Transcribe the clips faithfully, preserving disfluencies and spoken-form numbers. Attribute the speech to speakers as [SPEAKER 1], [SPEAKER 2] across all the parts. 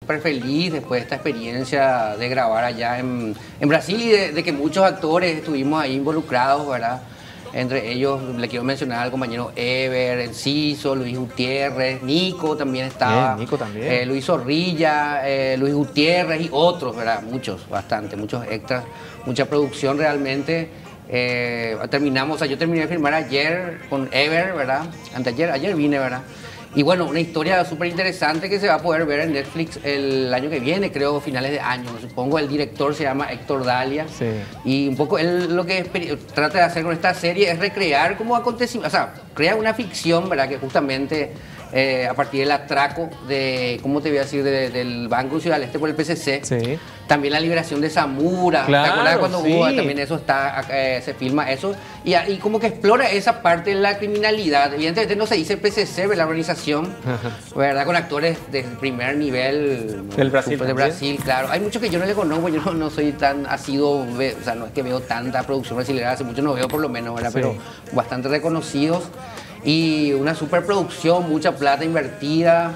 [SPEAKER 1] súper feliz después de esta experiencia de grabar allá en, en Brasil y de, de que muchos actores estuvimos ahí involucrados, ¿verdad? Entre ellos le quiero mencionar al compañero Ever, Enciso, Luis Gutiérrez, Nico también estaba.
[SPEAKER 2] Bien, Nico también.
[SPEAKER 1] Eh, Luis Zorrilla, eh, Luis Gutiérrez y otros, ¿verdad? Muchos, bastante, muchos extras, mucha producción realmente. Eh, terminamos, o sea, yo terminé de filmar ayer con Ever, ¿verdad? Anteayer, ayer vine, ¿verdad? Y bueno, una historia súper interesante que se va a poder ver en Netflix el año que viene, creo, finales de año. Supongo el director se llama Héctor Dalia.
[SPEAKER 2] Sí.
[SPEAKER 1] Y un poco él lo que trata de hacer con esta serie es recrear como acontecimientos, o sea, crea una ficción, ¿verdad? Que justamente eh, a partir del atraco de, ¿cómo te voy a decir? De, del Banco Ciudad del Este por el P C C.
[SPEAKER 2] Sí.
[SPEAKER 1] También la liberación de Zamora.
[SPEAKER 2] Claro,
[SPEAKER 1] ¿te acuerdas cuando
[SPEAKER 2] sí.
[SPEAKER 1] hubo? También eso está, eh, se filma eso. Y, y como que explora esa parte de la criminalidad. Evidentemente no se dice P C C, la organización, ¿verdad? Con actores de primer nivel.
[SPEAKER 2] Del Brasil.
[SPEAKER 1] De Brasil, claro. Hay muchos que yo no le conozco, yo no, no soy tan asiduo, o sea, no es que veo tanta producción brasileña, hace mucho no veo por lo menos, ¿verdad?
[SPEAKER 2] Sí.
[SPEAKER 1] Pero bastante reconocidos. Y una superproducción, mucha plata invertida.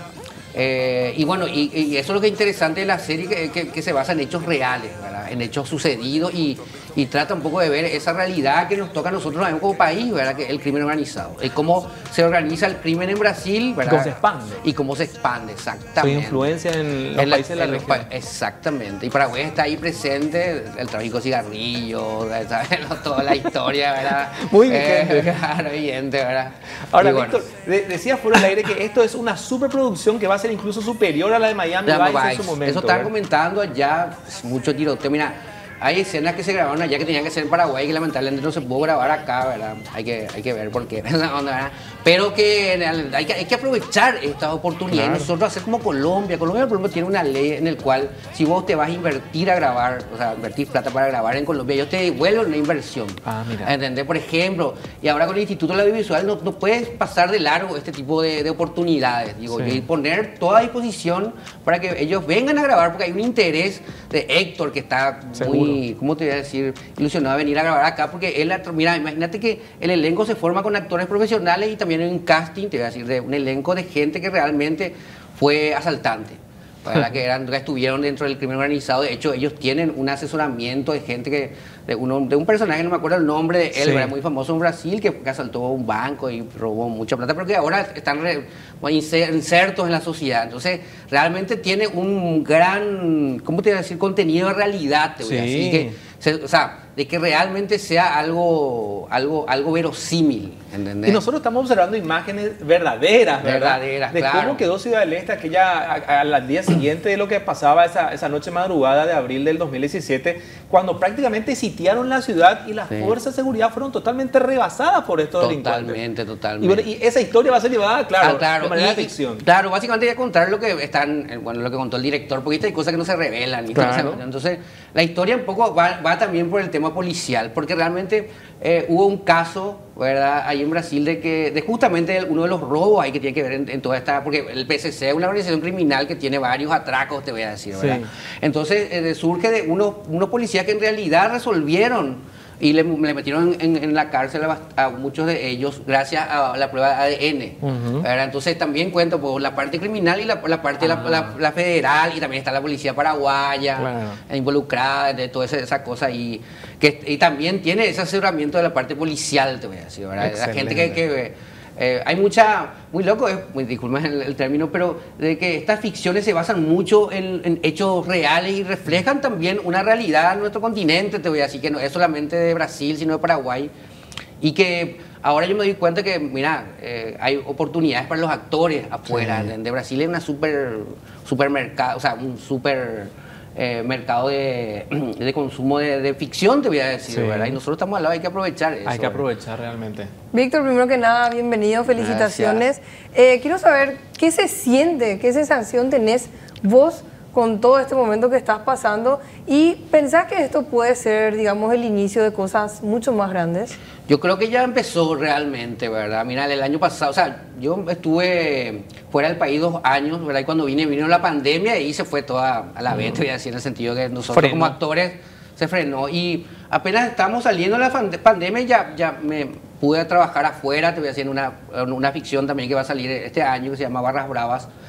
[SPEAKER 1] Eh, y bueno, y, y eso es lo que es interesante de la serie, que, que, que se basa en hechos reales, ¿verdad? En hechos sucedidos y, y trata un poco de ver esa realidad que nos toca a nosotros también como país, ¿verdad? Que es el crimen organizado. Y cómo se organiza el crimen en Brasil, ¿verdad?
[SPEAKER 2] Cómo se expande.
[SPEAKER 1] Y cómo se expande, exactamente.
[SPEAKER 2] Su influencia en los
[SPEAKER 1] en la,
[SPEAKER 2] países de la
[SPEAKER 1] en los
[SPEAKER 2] región.
[SPEAKER 1] pa Exactamente. Y Paraguay está ahí presente, el tráfico de cigarrillos, ¿sabes? Toda la historia, ¿verdad?
[SPEAKER 2] Muy vigente.
[SPEAKER 1] Eh, claro, evidente, ¿verdad?
[SPEAKER 2] Ahora,
[SPEAKER 1] Y bueno,
[SPEAKER 2] Víctor, de, decía fuera del aire que esto es una superproducción que va a ser incluso superior a la de Miami
[SPEAKER 1] Ya,
[SPEAKER 2] Vice en
[SPEAKER 1] Vice.
[SPEAKER 2] su momento.
[SPEAKER 1] Eso estaban
[SPEAKER 2] ¿verdad?
[SPEAKER 1] comentando allá, pues, mucho tiroteo. Mira, hay escenas que se grabaron allá que tenían que ser en Paraguay que lamentablemente no se pudo grabar acá, ¿verdad? Hay que, hay que ver por qué, ¿verdad? Pero que hay, que hay que aprovechar estas oportunidades.
[SPEAKER 2] Claro.
[SPEAKER 1] Nosotros hacer como Colombia. Colombia, por ejemplo, tiene una ley en la cual si vos te vas a invertir a grabar, o sea, invertir plata para grabar en Colombia, ellos te devuelven una inversión.
[SPEAKER 2] Ah, mira.
[SPEAKER 1] ¿Entendés? Por ejemplo, y ahora con el Instituto del Audiovisual no, no puedes pasar de largo este tipo de, de oportunidades, digo,
[SPEAKER 2] Sí.
[SPEAKER 1] y poner toda a disposición para que ellos vengan a grabar, porque hay un interés de Héctor que está
[SPEAKER 2] Seguro.
[SPEAKER 1] muy, ¿cómo te voy a decir? Ilusionado de venir a grabar acá, porque él, mira, imagínate que el elenco se forma con actores profesionales y también hay un casting, te voy a decir, de un elenco de gente que realmente fue asaltante. ¿Verdad? Que, eran, que estuvieron dentro del crimen organizado. De hecho, ellos tienen un asesoramiento de gente que, de, uno, de un personaje, no me acuerdo el nombre de él,
[SPEAKER 2] Sí.
[SPEAKER 1] ¿verdad? Muy famoso en Brasil, que, que asaltó un banco y robó mucha plata, pero que ahora están re, insertos en la sociedad. Entonces, realmente tiene un gran, ¿cómo te voy a decir? Contenido de realidad, te voy a
[SPEAKER 2] Sí.
[SPEAKER 1] decir. Que, se, o sea, de que realmente sea algo, algo, algo verosímil, ¿entendés?
[SPEAKER 2] Y nosotros estamos observando imágenes verdaderas, ¿verdad?
[SPEAKER 1] Verdaderas,
[SPEAKER 2] de
[SPEAKER 1] claro.
[SPEAKER 2] cómo quedó Ciudad del Este aquella, a- al día siguiente de lo que pasaba esa, esa noche madrugada de abril del dos mil diecisiete, cuando prácticamente sitiaron la ciudad y las
[SPEAKER 1] Sí.
[SPEAKER 2] fuerzas de seguridad fueron totalmente rebasadas por estos delincuentes.
[SPEAKER 1] Totalmente,
[SPEAKER 2] Y,
[SPEAKER 1] totalmente.
[SPEAKER 2] bueno, y esa historia va a ser llevada, claro,
[SPEAKER 1] Ah, claro.
[SPEAKER 2] de manera
[SPEAKER 1] Y-
[SPEAKER 2] ficción.
[SPEAKER 1] Claro, básicamente voy a contar lo que están, eh, bueno, lo que contó el director, porque hay cosas que no se revelan. y
[SPEAKER 2] Claro.
[SPEAKER 1] todo, entonces, la historia un poco va, va también por el tema policial, porque realmente eh, hubo un caso, ¿verdad? Ahí en Brasil de que, de justamente uno de los robos ahí que tiene que ver en, en toda esta, porque el P C C es una organización criminal que tiene varios atracos, te voy a decir, ¿verdad?
[SPEAKER 2] Sí.
[SPEAKER 1] Entonces, eh, surge de unos, unos policías que en realidad resolvieron y le, le metieron en, en la cárcel a, a muchos de ellos gracias a la prueba de A D N.
[SPEAKER 2] Ujú.
[SPEAKER 1] ¿Verdad? Entonces también cuento por la parte criminal y la, la parte de
[SPEAKER 2] Ah.
[SPEAKER 1] la, la- la federal, y también está la policía paraguaya
[SPEAKER 2] Claro.
[SPEAKER 1] involucrada de toda esa, esa cosa, y, que, y también tiene ese asesoramiento de la parte policial, te voy a decir, ¿verdad? La gente que... que eh, hay mucha, muy loco, es, muy, disculpa el, el término, pero de que estas ficciones se basan mucho en, en hechos reales y reflejan también una realidad en nuestro continente, te voy a decir, que no es solamente de Brasil, sino de Paraguay, y que ahora yo me doy cuenta que, mira, eh, hay oportunidades para los actores afuera.
[SPEAKER 2] Sí.
[SPEAKER 1] De, de Brasil es una super, supermercado, o sea, un super eh, mercado de, de consumo de, de ficción, te voy a decir,
[SPEAKER 2] Sí.
[SPEAKER 1] ¿verdad? Y nosotros estamos al lado, hay que aprovechar eso.
[SPEAKER 2] Hay que
[SPEAKER 1] ¿verdad?
[SPEAKER 2] aprovechar realmente.
[SPEAKER 3] Víctor, primero que nada, bienvenido, felicitaciones. Eh, quiero saber qué se siente, qué sensación tenés vos con todo este momento que estás pasando, y pensás que esto puede ser, digamos, el inicio de cosas mucho más grandes.
[SPEAKER 1] Yo creo que ya empezó realmente, ¿verdad? Mira, el año pasado, o sea, yo estuve fuera del país dos años, ¿verdad? Y cuando vine, vino la pandemia y se fue toda a la vez, te voy a decir, en el sentido que nosotros
[SPEAKER 2] Frenó.
[SPEAKER 1] como actores se frenó. Y apenas estamos saliendo de la fan- pandemia, ya, ya me pude trabajar afuera, te voy a decir, en una, en una ficción también que va a salir este año, que se llama Barras Bravas.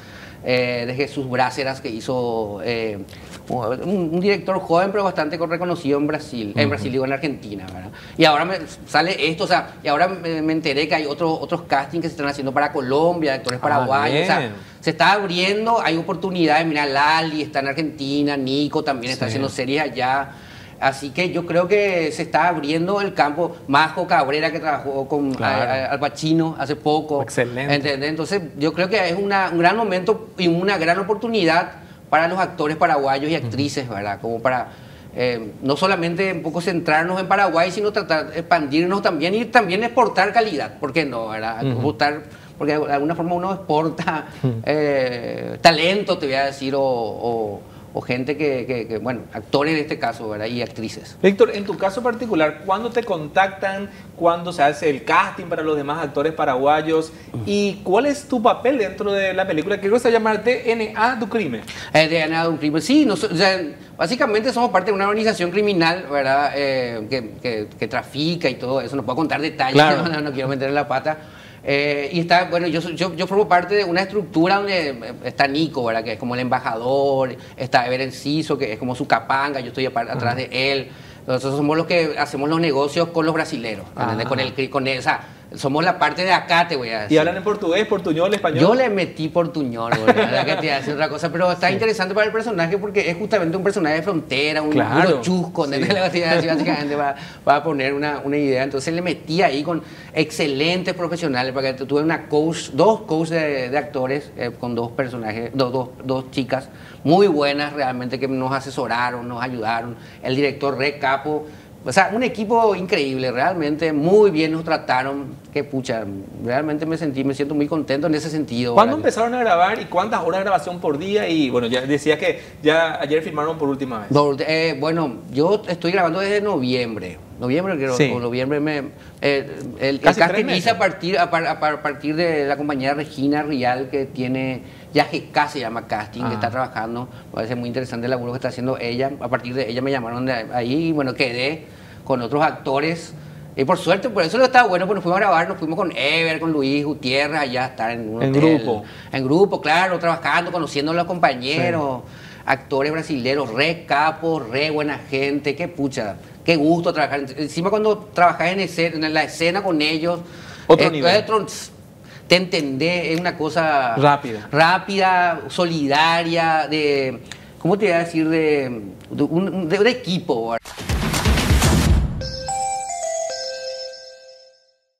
[SPEAKER 1] eh, de Jesús Bráceras, que hizo eh, un, un director joven pero bastante reconocido en Brasil, uh-huh. en Brasil digo en Argentina, ¿verdad? Y ahora me sale esto, o sea, y ahora me, me enteré que hay otros otros castings que se están haciendo para Colombia, actores ah, paraguayos, o sea, se está abriendo, hay oportunidades, mira, Lali está en Argentina, Nico también está sí. haciendo series allá. Así que yo creo que se está abriendo el campo. Majo Cabrera, que trabajó con claro. a, a, Al Pacino hace poco.
[SPEAKER 2] Excelente.
[SPEAKER 1] ¿Entendés? Entonces, yo creo que es una, un gran momento y una gran oportunidad para los actores paraguayos y actrices, ¿verdad? Como para eh, no solamente un poco centrarnos en Paraguay, sino tratar de expandirnos también y también exportar calidad. ¿Por qué no, verdad? Uh-huh. Exportar, porque de alguna forma uno exporta eh, talento, te voy a decir, o... o o gente que, que, que, bueno, actores en este caso, ¿verdad? Y actrices.
[SPEAKER 2] Víctor, en tu caso particular, ¿cuándo te contactan? ¿Cuándo se hace el casting para los demás actores paraguayos? ¿Y cuál es tu papel dentro de la película? ¿Qué cosa se llama D N A de un crimen?
[SPEAKER 1] Eh, D N A de un crimen, sí. No, o sea, básicamente somos parte de una organización criminal, ¿verdad? Eh, que, que, que trafica y todo eso. No puedo contar detalles, claro. no, no quiero meter en la pata. Eh, y está, bueno, yo, yo, yo formo parte de una estructura donde está Nico, ¿verdad? Que es como el embajador, está Ever Enciso, que es como su capanga, yo estoy atrás de él. Nosotros somos los que hacemos los negocios con los brasileros, con el, con el, o sea, somos la parte de acá, te voy a decir.
[SPEAKER 2] ¿Y hablan en portugués, portuñol, español?
[SPEAKER 1] Yo le metí portuñol, ¿verdad? Que te hace otra cosa, pero está sí. interesante para el personaje porque es justamente un personaje de frontera, un claro. chusco, sí. básicamente va, va a poner una, una idea. Entonces le metí ahí con excelentes profesionales, porque tuve una coach, dos coaches de, de actores eh, con dos personajes, dos, dos, dos chicas muy buenas realmente que nos asesoraron, nos ayudaron. El director Re Capo. O sea, un equipo increíble, realmente muy bien nos trataron, que pucha, realmente me sentí, me siento muy contento en ese sentido.
[SPEAKER 2] ¿Cuándo ¿verdad? empezaron a grabar y cuántas horas de grabación por día? Y bueno, ya decías que ya ayer filmaron por última vez.
[SPEAKER 1] No, eh, bueno, yo estoy grabando desde noviembre, noviembre creo, sí. o noviembre me... Eh, el, el casting hice a partir, a, a, a partir de la compañera Regina Rial, que tiene... Ya G K se llama casting, ah. que está trabajando, me parece muy interesante el laburo que está haciendo ella. A partir de ella me llamaron de ahí y bueno, quedé con otros actores. Y por suerte, por eso lo estaba bueno, pues nos fuimos a grabar, nos fuimos con Ever, con Luis Gutiérrez, allá a estar en un
[SPEAKER 2] en
[SPEAKER 1] hotel,
[SPEAKER 2] grupo.
[SPEAKER 1] En grupo, claro, trabajando, conociendo a los compañeros, sí. actores brasileños, re capos, re buena gente, qué pucha, qué gusto trabajar. Encima cuando trabajás en, escena, en la escena con ellos,
[SPEAKER 2] otro
[SPEAKER 1] eh,
[SPEAKER 2] nivel.
[SPEAKER 1] Otro, te entendés, es una cosa
[SPEAKER 2] rápida,
[SPEAKER 1] rápida, solidaria, de, ¿cómo te voy a decir? De, de, un, de, de equipo.